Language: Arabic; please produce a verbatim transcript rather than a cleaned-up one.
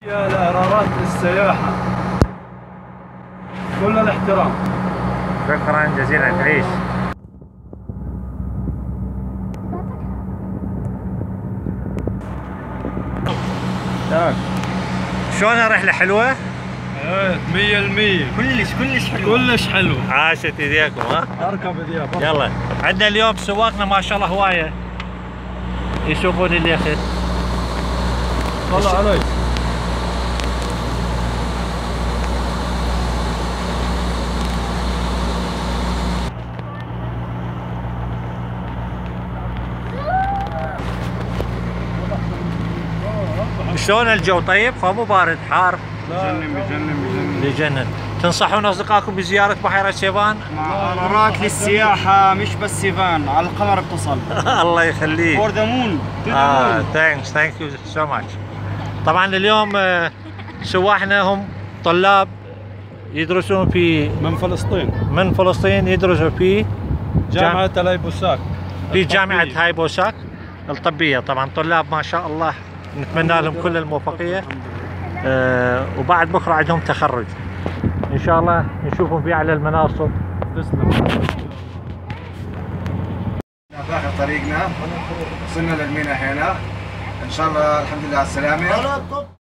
يا الإعارات للسياحة كل الاحترام. شكرا جزيلا تعيش. شلون رحلة حلوة؟ ايه مية المية كلش كلش حلو كلش حلو. عاشت ايديكم ها؟ اركب ايديك. يلا عندنا اليوم سواقنا ما شاء الله هواية يشوفون اليخت. طلع علي. شلون الجو طيب؟ فمو بارد حار؟ بجنن بجنن بجنن. بجنن. تنصحون اصدقائكم بزيارة بحيرة سيفان؟ مع قرارات للسياحة مش بس سيفان، على القمر بتصل. الله يخليك. فور ذا مون. اه ثانكس ثانك يو سو ماتش. طبعا اليوم آه، سواحنا هم طلاب يدرسون في من فلسطين من فلسطين، يدرسوا في جامعة الهيبوساك في جامعة هايبوساك الطبية. طبعا طلاب ما شاء الله نتمنى لهم كل الموفقية. آه وبعد بكرة عندهم تخرج إن شاء الله نشوفهم في أعلى المناصب. تسلم. باخر طريقنا وصلنا للمينا هنا ان شاء الله. الحمد لله على السلامه.